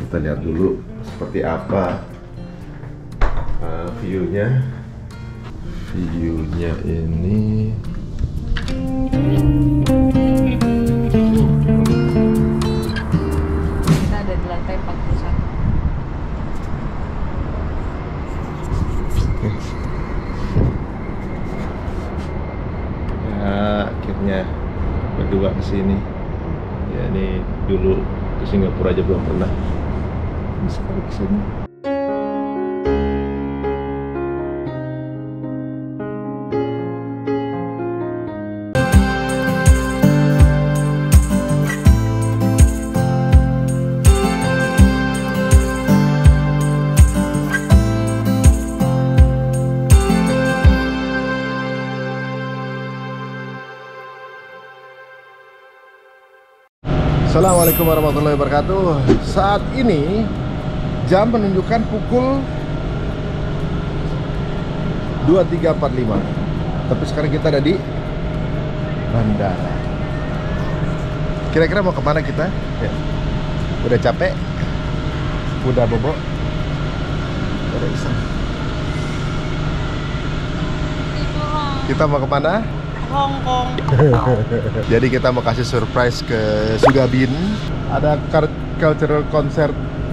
Kita lihat dulu seperti apa view-nya. View-nya ini kita ada di lantai 41. Ya, akhirnya berdua kesini. Ya, ini dulu ke Singapura aja belum pernah. Ini sekali kesini. Assalamualaikum warahmatullahi wabarakatuh. Saat ini jam menunjukkan pukul 23.45. Tapi sekarang kita ada di bandara. Kira-kira mau kemana kita? Ya. Udah capek? Udah bobo? Udah bisa. Kita mau kemana? Hong Kong. Jadi kita mau kasih surprise ke Sugabin. Ada cultural concert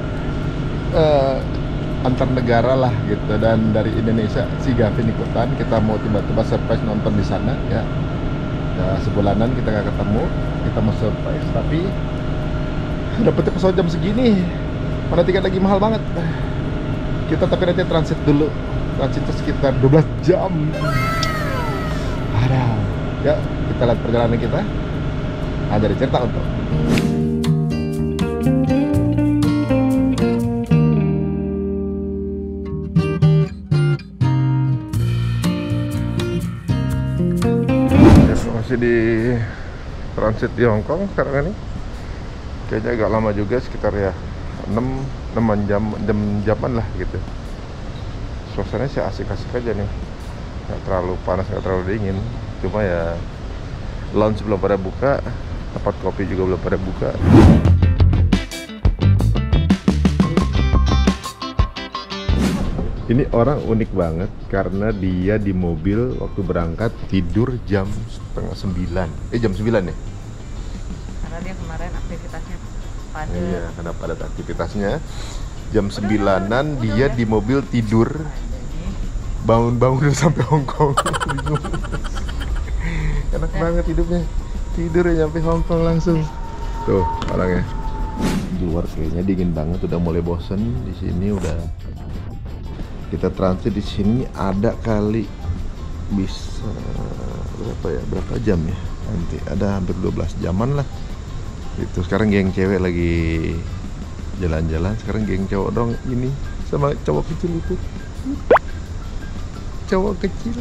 antar negara lah gitu, dan dari Indonesia si Gavin ikutan. Kita mau tiba-tiba surprise nonton di sana ya. Sebulanan kita nggak ketemu, kita mau surprise, tapi dapetnya pesawat jam segini. Mana tiket lagi mahal banget. Kita tapi nanti transit dulu. Transitnya sekitar 12 jam. Ada. Ya, kita lihat perjalanan kita. Ada cerita untuk. Masih di transit di Hong Kong sekarang ini. Kayaknya agak lama juga, sekitar ya 6 jaman lah gitu. Suasananya sih asik-asik aja nih. Nggak terlalu panas, nggak terlalu dingin. Cuma ya lounge belum pada buka, tempat kopi juga belum pada buka. Ini orang unik banget karena dia di mobil waktu berangkat tidur jam 8:30. Jam 9 ya? Karena dia kemarin aktivitasnya padat. Iya, karena padat aktivitasnya. Jam 9-an dia di mobil tidur. Bangun-bangun udah sampai Hong Kong. Enak banget hidupnya. Tidur ya nyampe Hong Kong langsung. Tuh orangnya. Di luar kayaknya dingin banget, udah mulai bosen di sini. Udah kita transit di sini ada kali bisa berapa jam ya? Nanti ada hampir 12 jaman lah. Itu sekarang geng cewek lagi jalan-jalan. Sekarang geng cowok dong ini sama cowok kecil itu. Cowok kecil.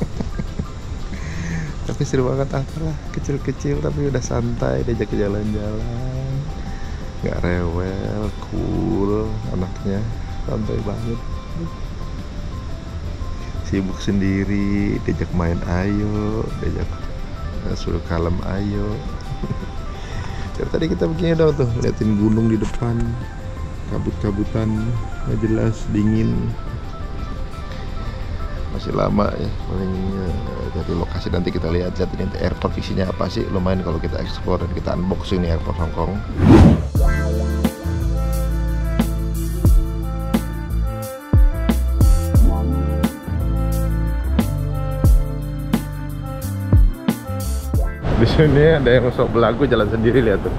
Tapi seru banget, apalah kecil-kecil tapi udah santai, diajak ke jalan-jalan, nggak rewel, cool anaknya, santai banget. Sibuk sendiri, diajak main ayo, diajak suruh kalem ayo. Dari tadi kita begini dong tuh, liatin gunung di depan, kabut-kabutan, nggak jelas, dingin. Masih lama ya, paling dari lokasi nanti kita lihat ini airport isinya apa sih. Lumayan kalau kita explore dan kita unboxing nih airport Hong Kong. Di sini ada yang sok belagu jalan sendiri, lihat tuh.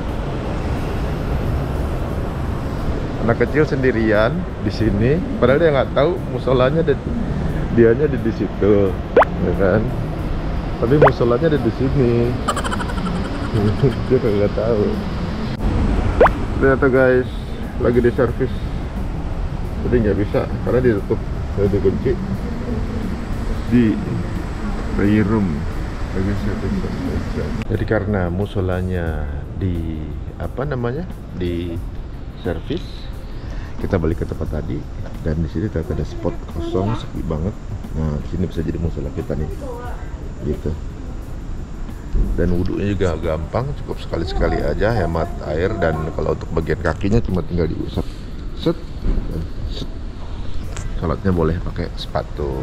Anak kecil sendirian di sini, padahal dia nggak tahu musolanya dianya di situ, ya kan? Tapi musolanya ada di sini. Dia nggak tahu. Lihat tuh guys, lagi di servis. Jadi nggak bisa karena ditutup, dikunci di room. Jadi karena musolanya di di servis, kita balik ke tempat tadi, dan di sini ternyata ada spot kosong, sepi banget. Nah, sini bisa jadi musola kita nih, gitu. Dan wudhunya juga gampang, cukup sekali-sekali aja, hemat air. Dan kalau untuk bagian kakinya cuma tinggal diusap, set, dan set. Sholatnya boleh pakai sepatu.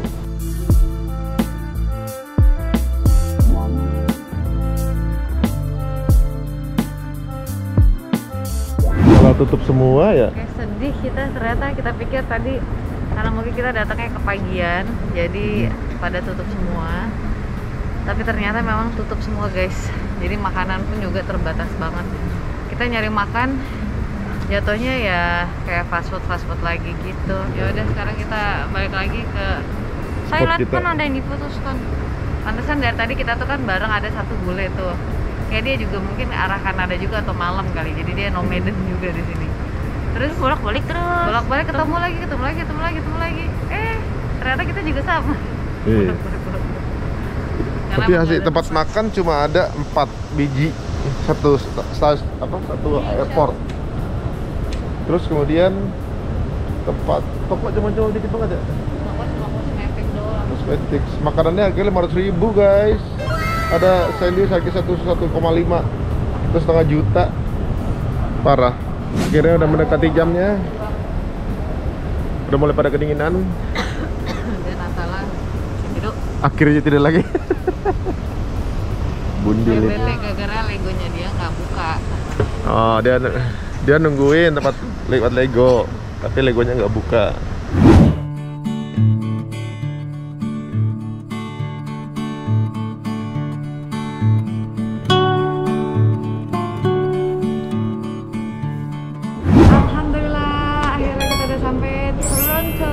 Kalau tutup semua ya. Kayak sedih kita, ternyata kita pikir tadi karena mungkin kita datangnya kepagian, jadi pada tutup semua. Tapi ternyata memang tutup semua guys. Jadi makanan pun juga terbatas banget. Kita nyari makan, jatuhnya ya kayak fast food lagi gitu. Ya udah sekarang kita balik lagi ke Thailand. Kan ada yang diputuskan. Pantesan dari tadi kita tuh kan bareng ada satu bule tuh. Kayak dia juga mungkin arah Kanada juga atau malam kali. Jadi dia nomaden juga di sini. Terus bolak-balik ketemu lagi. Ternyata kita juga sama. Iya. Tapi hasil tempat makan cuma ada 4 biji, satu airport. Terus kemudian tempat toko cuma dikit banget ya. Kosmetik doang. Kosmetik. Makanannya harganya 500.000 guys. Ada sandwich harga 1,5, itu setengah juta. Parah. Akhirnya udah mendekati jamnya. Udah mulai pada kedinginan. Dan asalan hidup. Akhirnya tidak lagi. Bundil. Bete gara-gara legonya dia nggak buka. Oh, dia nungguin tempat lewat Lego, tapi Legonya nggak buka. Alhamdulillah, akhirnya kita udah sampai Toronto.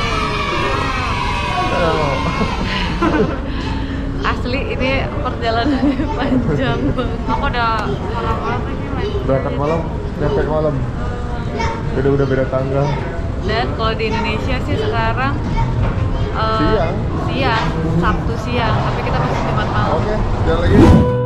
Asli ini perjalanannya panjang banget. Aku udah malam-malam lagi Berangkat malam, nyampe malam. Udah beda tanggal. Dan kalau di Indonesia sih sekarang siang, Sabtu siang, tapi kita masih Jumat malam. Oke, jalan lagi.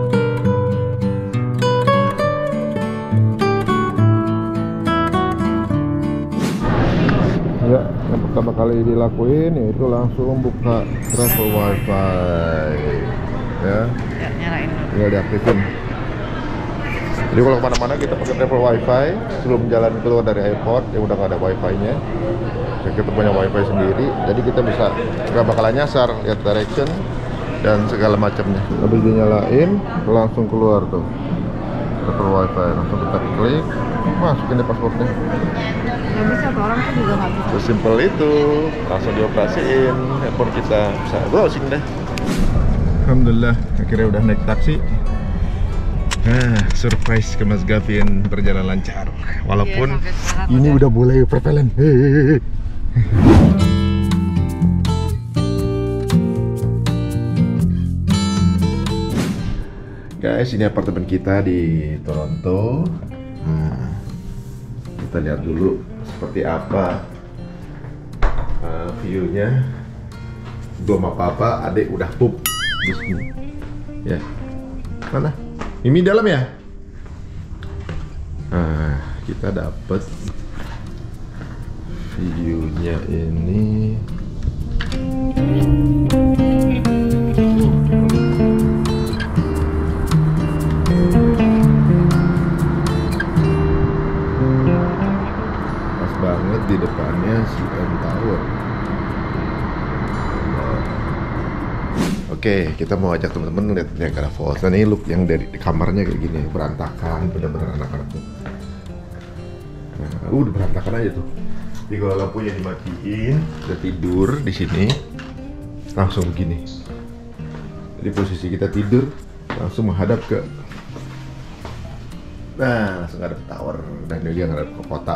Ya, yang pertama kali dilakuin yaitu langsung buka travel wifi. Ya, Nyalain dulu. tinggal diaktifin. Jadi kalau kemana-mana kita pakai travel wifi sebelum jalan keluar dari airport yang udah nggak ada wifi-nya. Kita punya wifi sendiri, jadi kita bisa nggak bakalan nyasar, lihat direction dan segala macamnya. Habis dinyalain, langsung keluar tuh travel wifi, langsung kita klik, masukin deh pasportnya. Nggak bisa, tuh orang tuh juga nggak bisa. Sesimpel itu, langsung dioperasiin handphone kita, bisa browsing deh. Alhamdulillah, akhirnya udah naik taksi. Surprise ke Mas Gavin, berjalan lancar. Walaupun ini udah mulai propellan. Guys, ini apartemen kita di Toronto. Nah, kita lihat dulu seperti apa view-nya. Belum apa-apa, adik udah pup di sini. Ya, mana? Mimi dalam ya? Nah, kita dapat view-nya ini. Pas banget di depannya CN Tower. Oke, kita mau ajak teman-teman lihat Niagara Falls. Nah, ini look yang dari kamarnya kayak gini, berantakan, bener-bener anak-anak tuh. Nah, udah berantakan aja tuh. Jadi kalau lampunya dimatiin, udah tidur di sini, langsung begini. Jadi posisi kita tidur langsung menghadap ke, nah langsung ngadep tower dan dia ngadep ke kota.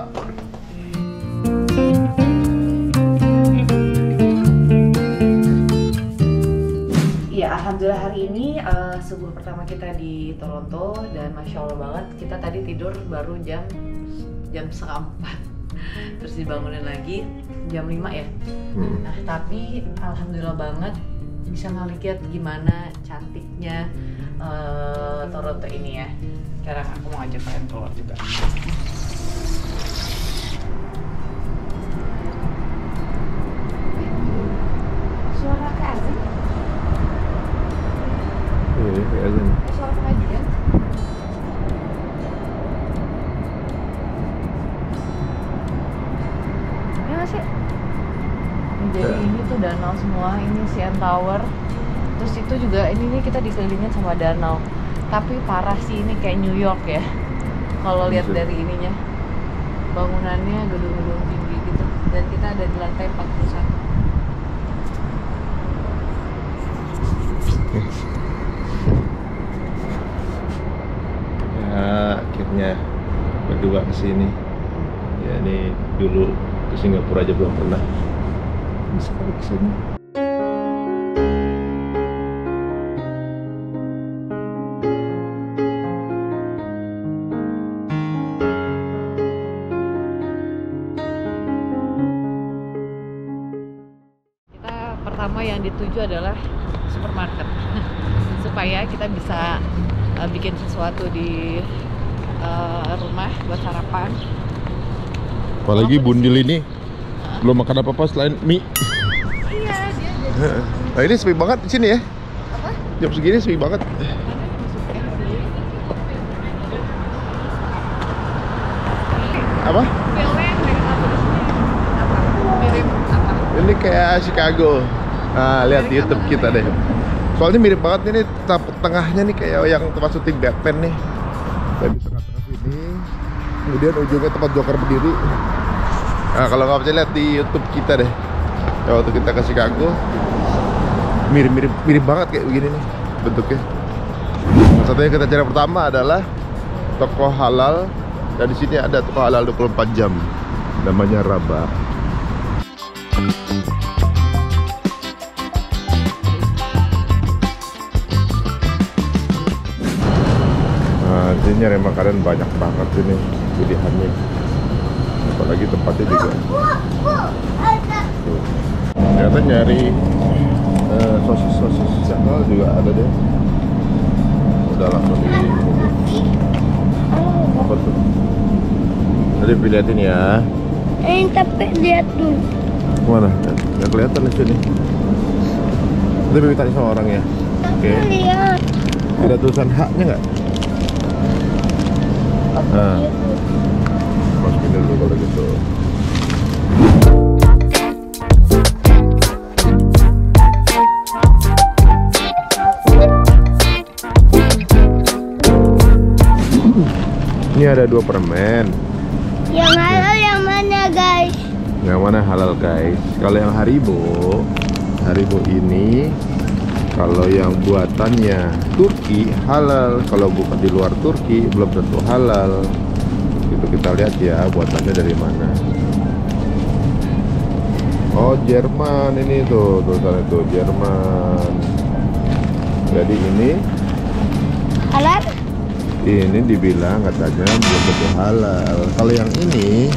Ya, alhamdulillah hari ini subuh pertama kita di Toronto dan masya Allah banget, kita tadi tidur baru jam 3:30, terus dibangunin lagi jam 5 ya. Nah tapi alhamdulillah banget bisa ngeliat gimana cantiknya Toronto ini ya. Sekarang aku mau ajak kalian keluar juga. Suara kayak azan. Iya, kayak azan. Suara Jadi ini tuh danau semua, ini CN Tower. Terus itu juga ini nih kita dikelilingin sama danau. Tapi parah sih ini kayak New York ya. Kalau lihat dari ininya, bangunannya gedung-gedung tinggi gitu. Dan kita ada di lantai 41. Ya akhirnya berdua kesini. Ya ini dulu ke Singapura aja belum pernah. Ini sekali kesini. Pertama yang dituju adalah supermarket supaya kita bisa bikin sesuatu di rumah buat sarapan. Apalagi Bundil ini belum makan apa-apa selain mie. Iya, dia jadi. Nah ini sepi banget di sini ya. Apa? Jam segini sepi banget. Apa? Filmnya yang mereka taruh di sini apa? Mirip apa? Ini kayak Chicago. Nah, lihat di YouTube kita deh. Soalnya mirip banget ini tengahnya nih kayak yang tempat syuting Batman nih. Dan di tengah-tengah sini, kemudian ujungnya tempat Joker berdiri. Nah, kalau nggak percaya lihat di YouTube kita deh. Ya, waktu kita ke Chicago, mirip banget kayak begini nih bentuknya. Satu yang kita cari pertama adalah toko halal. Dan di sini ada toko halal 24 jam. Namanya Raba. Nah, ini nyari makanan banyak banget ini pilihannya. Apalagi tempatnya juga. Tuh. Ternyata nyari sosis channel juga ada deh. Udah langsung di apa tuh? Tadi lihatin ya. Tapi lihat dulu. Mana? Nggak kelihatan di sini. Tapi tanya sama orang ya. Oke. Lihat. Ada tulisan haknya nggak? Nah, masukin dulu kalau gitu. Ini ada 2 permen. Yang halal yang mana, guys? Yang mana halal, guys? Kalau yang Haribo ini kalau yang buatannya Turki halal, kalau bukan di luar Turki belum tentu halal. Itu kita lihat ya buatannya dari mana. Oh, Jerman ini tuh, tulisannya tuh Jerman. Jadi ini Halal? ini dibilang katanya belum tentu halal. Kalau yang ini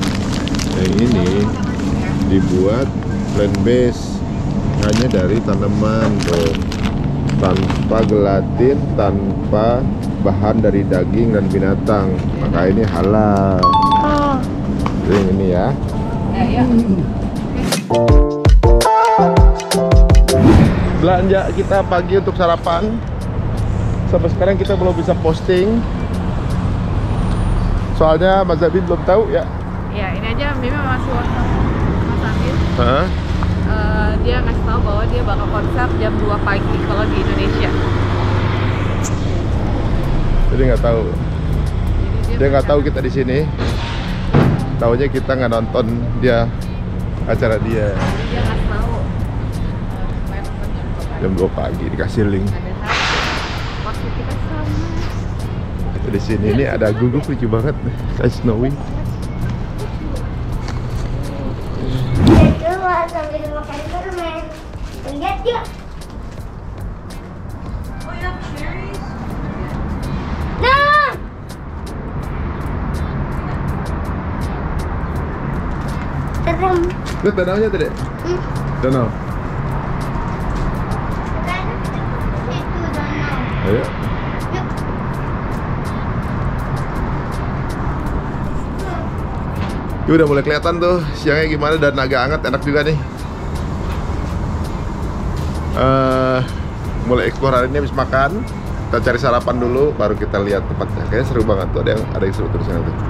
dibuat plant based, hanya dari tanaman tuh, tanpa gelatin, tanpa bahan dari daging dan binatang, maka ini halal. Oh. Jadi yang ini ya. Ya. Belanja kita pagi untuk sarapan. Sampai sekarang kita belum bisa posting. Soalnya Mas Zabin belum tahu ya. Ya, ini aja Mimi masih WhatsApp Mas Andin. Hah? Dia ngasih tahu bahwa dia bakal konser jam 2 pagi kalau di Indonesia. Jadi nggak tahu. Jadi Dia nggak tahu kita di sini. Taunya kita nggak nonton dia acara dia Dia ngasih tahu supaya nonton jam 2 pagi. jam 2 pagi dikasih link. Ada waktu kita sama. Di sini ini ada guguk lucu banget, kayak Snowy. Itu sambil makan permen. Lihat yuk. Nah. Serem. Lihat danaunya tadi. Danau. Itu danau. Ayo. Ini udah mulai kelihatan tuh siangnya gimana dan agak hangat, enak juga nih. Mulai eksplor hari ini habis makan. Kita cari sarapan dulu, baru kita lihat tempatnya. Kayaknya seru banget tuh, ada yang seru tuh di sana tuh.